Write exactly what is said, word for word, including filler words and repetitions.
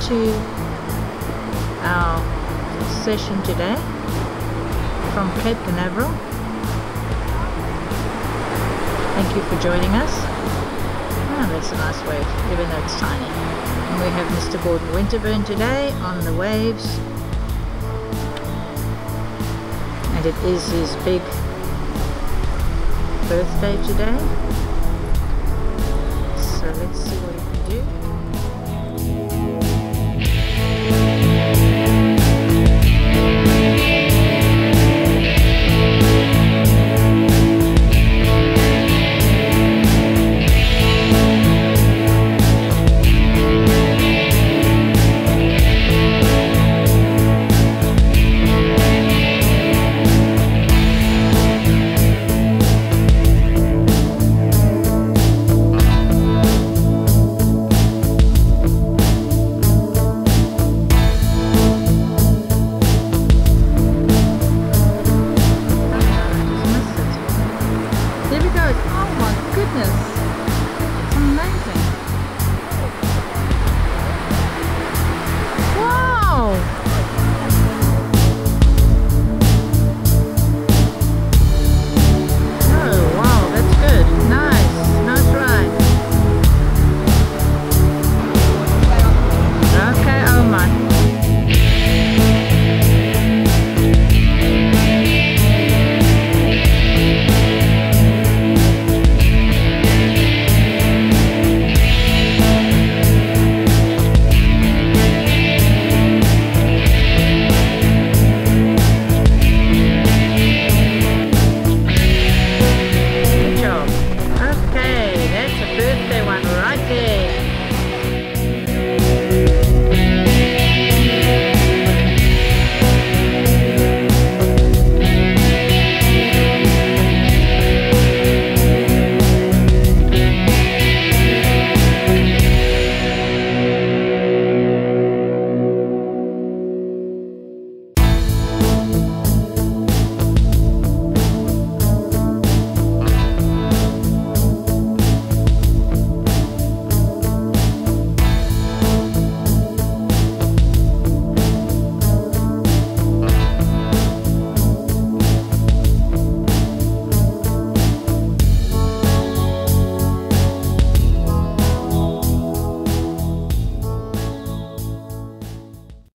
to our session today from Cape Canaveral. Thank you for joining us. Oh, that's a nice wave, even though it's tiny. And we have Mister Gordon Winterburn today on the waves. And it is his big birthday today. So let's see what he can do.